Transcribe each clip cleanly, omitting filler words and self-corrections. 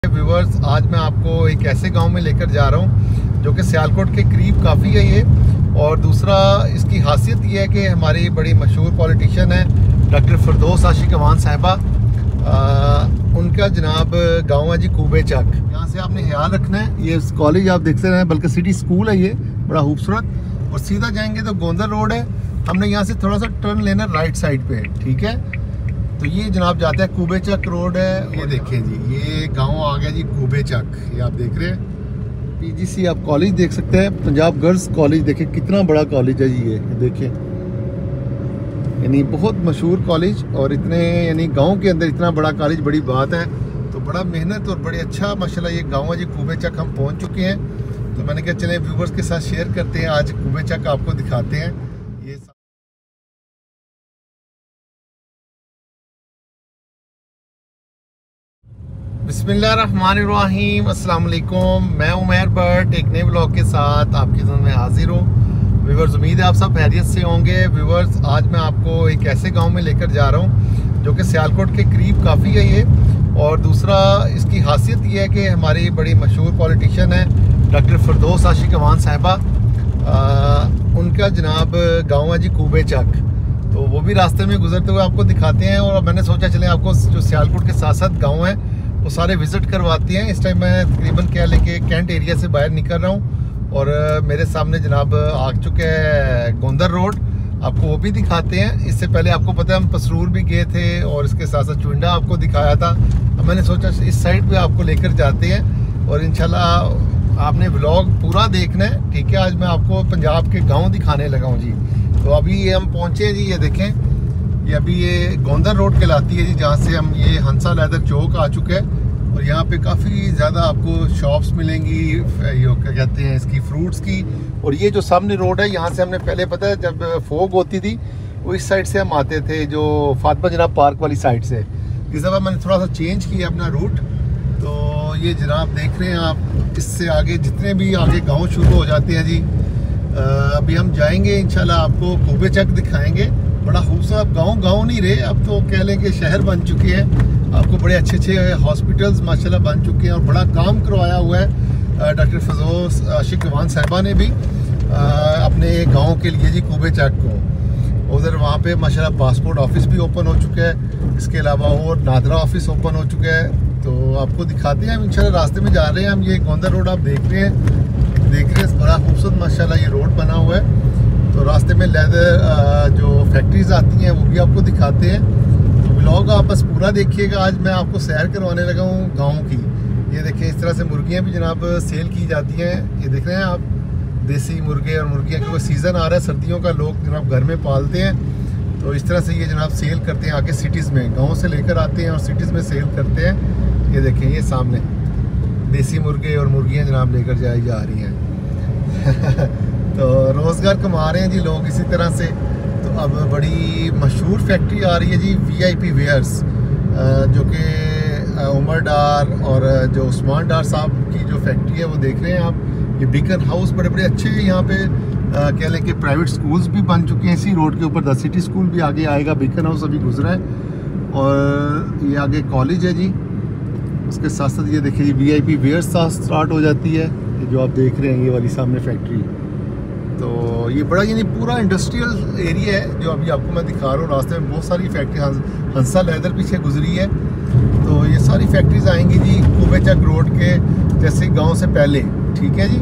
Viewers, आज मैं आपको एक ऐसे गांव में लेकर जा रहा हूं जो कि सियालकोट के करीब काफ़ी है ये। और दूसरा इसकी खासियत ये है कि हमारी बड़ी मशहूर पॉलिटिशियन है डॉक्टर फिरदौस आशिक अवान साहिबा, उनका जनाब गांव है जी कूबे चक। यहाँ से आपने ख्याल रखना है, ये कॉलेज आप देखते रहे बल्कि सिटी स्कूल है ये, बड़ा खूबसूरत। और सीधा जाएंगे तो गोंदर रोड है, हमने यहाँ से थोड़ा सा टर्न लेना राइट साइड पे, ठीक है। तो ये जनाब जाता है कूबे चक रोड है। ये देखें जी, ये गांव आ गया जी कूबे चक। ये आप देख रहे हैं पीजीसी, आप कॉलेज देख सकते हैं, पंजाब गर्ल्स कॉलेज। देखें कितना बड़ा कॉलेज है जी ये देखें, यानी बहुत मशहूर कॉलेज। और इतने यानी गांव के अंदर इतना बड़ा कॉलेज बड़ी बात है। तो बड़ा मेहनत और बड़े अच्छा माशाल्लाह ये गाँव है जी कूबे चक। हम पहुँच चुके हैं, तो मैंने कहा चले व्यूवर्स के साथ शेयर करते हैं, आज कूबे चक आपको दिखाते हैं। ये बिस्मिल्लाहिर्रहमानिर्रहीम, अस्सलाम वालेकुम। मैं उमर भट्ट एक नए व्लॉग के साथ आपकी खिदमत में हाजिर हूँ। व्यूवर्स, उम्मीद है आप सब खैरियत से होंगे। व्यूवर्स, आज मैं आपको एक ऐसे गांव में लेकर जा रहा हूँ जो कि सियालकोट के करीब काफ़ी है ये। और दूसरा इसकी खासियत ये है कि हमारी बड़ी मशहूर पॉलिटिशियन है डॉक्टर फिरदौस आशिक अवान साहिबा, उनका जनाब गाँव है जी कूबे चक। तो वो भी रास्ते में गुजरते हुए आपको दिखाते हैं। और मैंने सोचा चले आपको जो सियालकोट के साथ साथ गाँव हैं वो सारे विज़िट करवाते हैं। इस टाइम मैं तकरीबन क्या लेके कैंट एरिया से बाहर निकल रहा हूँ और मेरे सामने जनाब आ चुके हैं गोंदर रोड, आपको वो भी दिखाते हैं। इससे पहले आपको पता है हम पसरूर भी गए थे और इसके साथ साथ चुंडा आपको दिखाया था। अब मैंने सोचा इस साइड पे आपको लेकर जाते हैं और इंशाल्लाह आपने व्लॉग पूरा देखना है, ठीक है। आज मैं आपको पंजाब के गाँव दिखाने लगा हूँ जी। तो अभी ये हम पहुँचे हैं जी, ये देखें ये अभी ये गोंदर रोड कहलाती है जी, जहाँ से हम ये हंसा लेदर चौक आ चुके हैं। और यहाँ पे काफ़ी ज़्यादा आपको शॉप्स मिलेंगी, ये क्या कहते हैं इसकी, फ्रूट्स की। और ये जो सामने रोड है, यहाँ से हमने पहले पता है जब फोग होती थी वो इस साइड से हम आते थे, जो फातिमा जनाब पार्क वाली साइड से। इस दफ़ा मैंने थोड़ा सा चेंज किया अपना रूट। तो ये जनाब देख रहे हैं आप, इससे आगे जितने भी आगे गाँव शुरू हो जाते हैं जी। अभी हम जाएंगे इंशाल्लाह, आपको कूबे चक दिखाएंगे। बड़ा खूबसूरत गांव नहीं रहे, अब तो कह लें कि शहर बन चुके हैं। आपको बड़े अच्छे अच्छे हॉस्पिटल्स माशाल्लाह बन चुके हैं और बड़ा काम करवाया हुआ है डॉक्टर फिरदौस आशिक अवान साहिबा ने भी अपने गांव के लिए जी कूबे चक को। उधर वहाँ पे माशाल्लाह पासपोर्ट ऑफिस भी ओपन हो चुका है, इसके अलावा और नादरा ऑफिस ओपन हो चुका है। तो आपको दिखाते हैं हम इंशाल्लाह, रास्ते में जा रहे हैं हम। ये गोंदर रोड आप देख रहे हैं, बड़ा खूबसूरत माशाल्लाह ये रोड बना हुआ है। तो रास्ते में लेदर जो फैक्ट्रीज आती हैं वो भी आपको दिखाते हैं। तो व्लॉग आप बस पूरा देखिएगा। आज मैं आपको सैर करवाने लगा हूँ गांव की। ये देखिए इस तरह से मुर्गियाँ भी जनाब सेल की जाती हैं। ये देख रहे हैं आप, देसी मुर्गे और मुर्गियाँ, क्योंकि सीज़न आ रहा है सर्दियों का, लोग जनाब घर में पालते हैं। तो इस तरह से ये जनाब सेल करते हैं आके सिटीज़ में, गाँव से लेकर आते हैं और सिटीज़ में सेल करते हैं। ये देखें ये सामने देसी मुर्गे और मुर्गियाँ जनाब लेकर जाई जा रही हैं तो रोज़गार कमा रहे हैं जी लोग इसी तरह से। तो अब बड़ी मशहूर फैक्ट्री आ रही है जी VIP वेयर्स, जो कि उमर डार और जो उस्मान डार साहब की जो फैक्ट्री है वो देख रहे हैं आप। ये बीकन हाउस बड़े बड़े अच्छे यहाँ पे कह लें कि प्राइवेट स्कूल्स भी बन चुके हैं इसी रोड के ऊपर। द सिटी स्कूल भी आगे आएगा, बीकन हाउस अभी गुजरा है। और ये आगे कॉलेज है जी, उसके साथ साथ ये देखिए VIP वेयर्स स्टार्ट हो जाती है, ये जो आप देख रहे हैं ये वाली सामने फैक्ट्री। तो ये बड़ा यानी पूरा इंडस्ट्रियल एरिया है जो अभी आपको मैं दिखा रहा हूँ। रास्ते में बहुत सारी फैक्ट्री, हंसा लेदर पीछे गुजरी है। तो ये सारी फैक्ट्रीज आएंगी जी कूबे चक रोड के जैसे गांव से पहले, ठीक है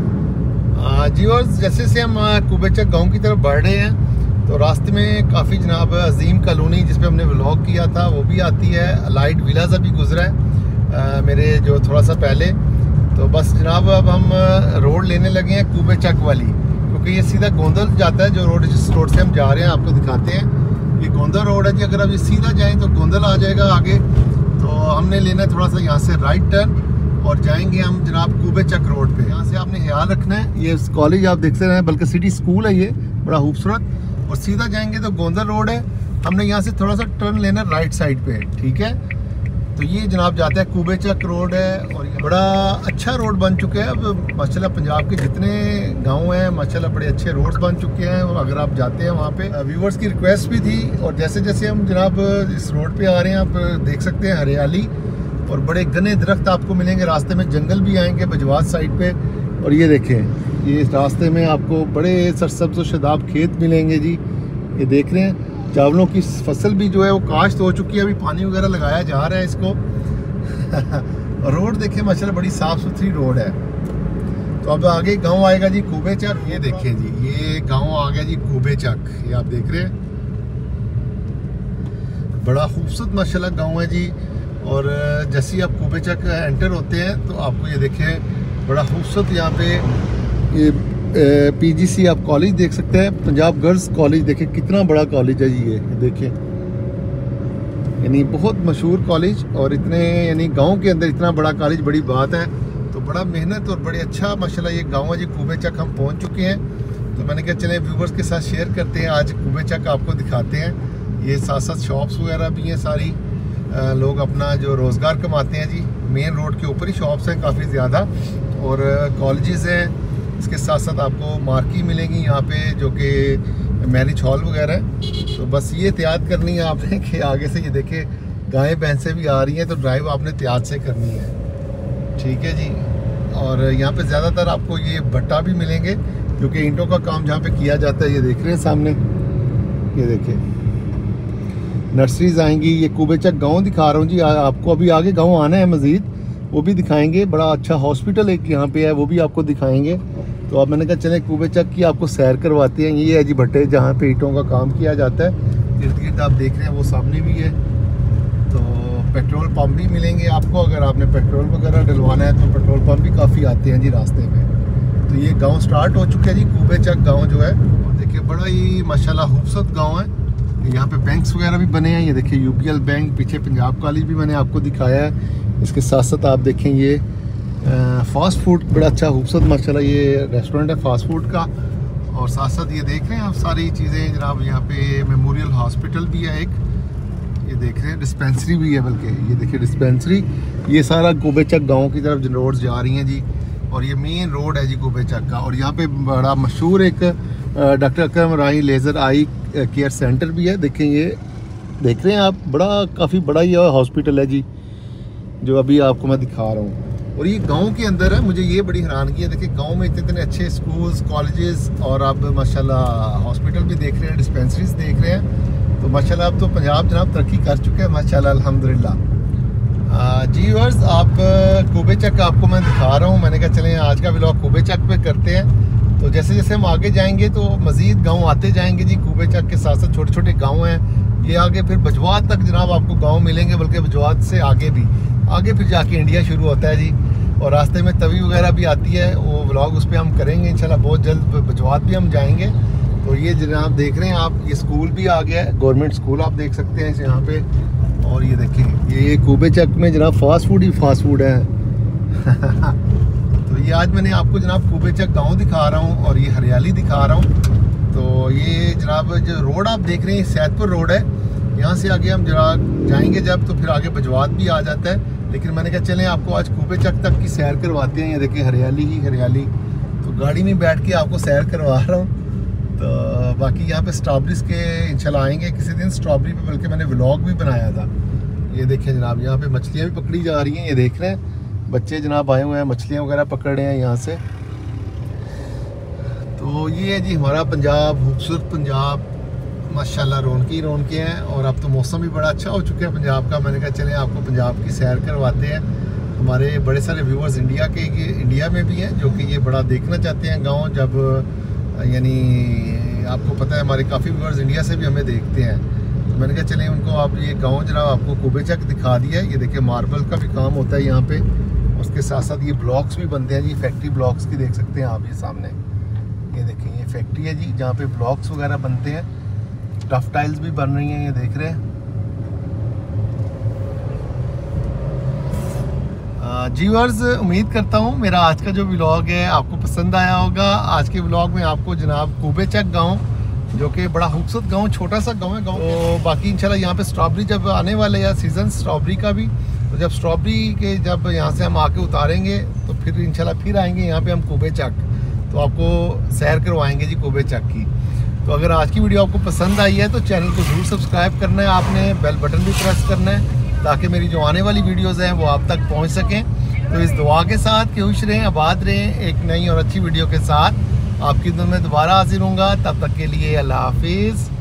जी। और जैसे से हम कूबे चक गाँव की तरफ बढ़ रहे हैं तो रास्ते में काफ़ी जनाब अजीम कॉलोनी जिस पे हमने व्लॉग किया था वो भी आती है। लाइट विलाज अभी गुजरा है मेरे जो थोड़ा सा पहले। तो बस जनाब अब हम रोड लेने लगे हैं कूबे चक वाली, क्योंकि ये सीधा गोंदर जाता है। जो रोड जिस रोड से हम जा रहे हैं आपको दिखाते हैं, ये गोंदर रोड है जी। अगर अब ये सीधा जाएं तो गोंदर आ जाएगा आगे। तो हमने लेना है थोड़ा सा यहाँ से राइट टर्न और जाएंगे हम जनाब कूबे चक रोड पे। यहाँ से आपने ख्याल रखना है, ये कॉलेज आप देखते रहे बल्कि सिटी स्कूल है ये, बड़ा खूबसूरत। और सीधा जाएंगे तो गोंदर रोड है, हमने यहाँ से थोड़ा सा टर्न लेना राइट साइड पे, ठीक है। तो ये जनाब जाता है कूबे चक रोड है और ये बड़ा अच्छा रोड बन चुका है। अब माशाल्लाह पंजाब के जितने गांव हैं माशाल्लाह बड़े अच्छे रोड्स बन चुके हैं। और अगर आप जाते हैं वहाँ पे, व्यूवर्स की रिक्वेस्ट भी थी। और जैसे जैसे हम जनाब इस रोड पे आ रहे हैं आप देख सकते हैं हरियाली और बड़े घने दरख्त आपको मिलेंगे। रास्ते में जंगल भी आएंगे बजवात साइड पे। और ये देखें, ये रास्ते में आपको बड़े सरसब्ज़ और शादाब खेत मिलेंगे जी। ये देख रहे हैं, चावलों की फसल भी जो है वो काश्त हो चुकी है, अभी पानी वगैरह लगाया जा रहा है इसको। रोड देखें माशाल्लाह बड़ी साफ़ सुथरी रोड है। तो अब आगे गांव आएगा जी कूबे चक। ये देखें जी, ये गांव आ गया जी कूबे चक। ये आप देख रहे हैं, बड़ा खूबसूरत माशाल्लाह गांव है जी। और जैसे ही आप कूबे चक एंटर होते हैं तो आपको ये देखें बड़ा खूबसूरत यहाँ पे ये PGC आप कॉलेज देख सकते हैं, पंजाब गर्ल्स कॉलेज। देखें कितना बड़ा कॉलेज है जी, ये देखें, यानी बहुत मशहूर कॉलेज। और इतने यानी गांव के अंदर इतना बड़ा कॉलेज बड़ी बात है। तो बड़ा मेहनत और बड़े अच्छा माशाल्लाह ये गांव है जी कूबे चक। हम पहुंच चुके हैं, तो मैंने कहा चले व्यूवर्स के साथ शेयर करते हैं। आज कूबे चक आपको दिखाते हैं। ये साथ साथ शॉप्स वगैरह भी हैं सारी, लोग अपना जो रोज़गार कमाते हैं जी। मेन रोड के ऊपर ही शॉप्स हैं काफ़ी ज़्यादा, और कॉलेजेस हैं। इसके साथ साथ आपको मार्केट मिलेंगी यहाँ पे, जो कि मैरिज हॉल वगैरह है। तो बस ये एहतियात करनी है आपने कि आगे से ये देखे गायें भैंसें भी आ रही हैं, तो ड्राइव आपने एहतियात से करनी है, ठीक है जी। और यहाँ पे ज़्यादातर आपको ये भट्टा भी मिलेंगे, क्योंकि ईंटों का काम जहाँ पे किया जाता है। ये देख रहे हैं सामने, ये देखें नर्सरीज आएंगी। ये कूबे चक गाँव दिखा रहा हूँ जी आपको। अभी आगे गाँव आना है मज़ीद, वो भी दिखाएंगे। बड़ा अच्छा हॉस्पिटल एक यहाँ पे है, वो भी आपको दिखाएंगे। तो अब मैंने कहा चले कूबे चक की आपको सैर करवाते हैं। ये है जी भट्टे जहाँ पे ईंटों का काम किया जाता है। इर्द गिर्द आप देख रहे हैं वो सामने भी है। तो पेट्रोल पंप भी मिलेंगे आपको, अगर आपने पेट्रोल वगैरह डलवाना है तो पेट्रोल पंप भी काफ़ी आते हैं जी रास्ते में। तो ये गाँव स्टार्ट हो चुका है जी कूबे चक गाँव जो है। देखिए बड़ा ही माशाल्लाह खूबसूरत गाँव है। यहाँ पे बैंक्स वगैरह भी बने हैं। ये देखिए UBL बैंक, पीछे पंजाब कॉलेज भी मैंने आपको दिखाया है। इसके साथ साथ आप देखें ये फास्ट फूड बड़ा अच्छा खूबसूरत माशाल्लाह ये रेस्टोरेंट है फास्ट फूड का। और साथ साथ ये देख रहे हैं आप सारी चीज़ें जनाब। यहाँ पे मेमोरियल हॉस्पिटल भी है एक, ये देख रहे हैं डिस्पेंसरी भी है, बल्कि ये देखिए डिस्पेंसरी। ये सारा कूबे चक गाँव की तरफ रोड जा रही हैं जी। और ये मेन रोड है जी कूबे चक का। और यहाँ पे बड़ा मशहूर एक doctor Akram Rahi laser eye care centre भी है। देखें ये देख रहे हैं आप, बड़ा काफ़ी बड़ा ही हॉस्पिटल है जी, जो अभी आपको मैं दिखा रहा हूँ। और ये गांव के अंदर है। मुझे ये बड़ी हैरानगी है, देखिए गांव में इतने इतने अच्छे स्कूल्स कॉलेजेस, और आप माशाल्लाह हॉस्पिटल भी देख रहे हैं, डिस्पेंसरीज देख रहे हैं। तो माशाल्लाह अब तो पंजाब जनाब तरक्की कर चुके हैं माशाल्लाह अल्हम्दुलिल्लाह। जी व्यूअर्स, आप कूबे चक आपको मैं दिखा रहा हूँ। मैंने कहा चलें आज का व्लॉग कूबे चक पे करते हैं। तो जैसे जैसे हम आगे जाएंगे तो मज़ीद गांव आते जाएंगे जी। कूबे चक के साथ साथ छोटे छोटे गांव हैं। ये आगे फिर बजवात तक जनाब आपको गांव मिलेंगे, बल्कि बजवात से आगे भी, आगे फिर जाके इंडिया शुरू होता है जी। और रास्ते में तवी वगैरह भी आती है, वो व्लॉग उस पर हम करेंगे इंशाल्लाह बहुत जल्द। बजवात भी हम जाएंगे। तो ये जनाब देख रहे हैं आप, ये स्कूल भी आ गया है, गवर्नमेंट स्कूल आप देख सकते हैं यहाँ पे। और ये देखें ये कूबे चक में जनाब फास्ट फूड ही फास्ट फूड है। तो ये आज मैंने आपको जनाब कूबे चक गाँव दिखा रहा हूँ, और ये हरियाली दिखा रहा हूँ। तो ये जनाब जो रोड आप देख रहे हैं सैदपुर रोड है। यहाँ से आगे हम जरा जाएंगे जब, तो फिर आगे बजवात भी आ जाता है। लेकिन मैंने कहा चलें आपको आज कूबे चक तक की सैर करवाते हैं। ये देखिए हरियाली ही हरियाली। तो गाड़ी में बैठ के आपको सैर करवा रहा हूँ। तो बाकी यहाँ पे स्ट्रॉबेरीज के इंशाल्लाह आएंगे किसी दिन, स्ट्रॉबेरी पे बल्कि मैंने व्लॉग भी बनाया था। ये देखें जनाब, यहाँ पे मछलियाँ भी पकड़ी जा रही हैं। ये देख रहे हैं बच्चे जनाब आए हुए हैं, मछलियाँ वगैरह पकड़ रहे हैं यहाँ से। तो ये है जी हमारा पंजाब, खूबसूरत पंजाब माशाल्लाह। रौनकी रौनके हैं। और अब तो मौसम भी बड़ा अच्छा हो चुका है पंजाब का। मैंने कहा चलें आपको पंजाब की सैर करवाते हैं। हमारे बड़े सारे व्यूवर्स इंडिया में भी हैं, जो कि ये बड़ा देखना चाहते हैं गाँव। जब यानी आपको पता है हमारे काफ़ी व्यूवर्स इंडिया से भी हमें देखते हैं। तो मैंने कहा चलें उनको आप ये गांव जरा आपको कूबे चक दिखा दिया। ये देखिए मार्बल का भी काम होता है यहाँ पे। उसके साथ साथ ये ब्लॉक्स भी बनते हैं जी, फैक्ट्री ब्लॉक्स की देख सकते हैं आप ये सामने। ये देखें ये फैक्ट्री है जी, जहाँ पे ब्लॉक्स वगैरह बनते हैं। टफ टाइल्स भी बन रही हैं, ये देख रहे हैं। जी व्यूअर्स, उम्मीद करता हूँ मेरा आज का जो व्लॉग है आपको पसंद आया होगा। आज के व्लॉग में आपको जनाब कूबे चक गाँव, जो कि बड़ा खूबसूरत गांव, छोटा सा गांव है गाँव। तो बाकी इंशाल्लाह यहाँ पे स्ट्रॉबेरी जब आने वाले या सीज़न स्ट्रॉबेरी का भी, तो जब स्ट्रॉबेरी के जब यहाँ से हम आके उतारेंगे तो फिर इंशाल्लाह फिर आएंगे यहाँ पे हम कूबे चक। तो आपको सैर करवाएंगे जी कूबे चक की। तो अगर आज की वीडियो आपको पसंद आई है तो चैनल को ज़रूर सब्सक्राइब करना है आपने, बेल बटन भी प्रेस करना है। ताकि मेरी जो आने वाली वीडियोज़ हैं वो आप तक पहुँच सकें। तो इस दुआ के साथ कि खुश रहें, आबाद रहें, एक नई और अच्छी वीडियो के साथ आपकी खिदमत में दोबारा हाजिर होऊंगा। तब तक के लिए अल्लाह हाफिज़।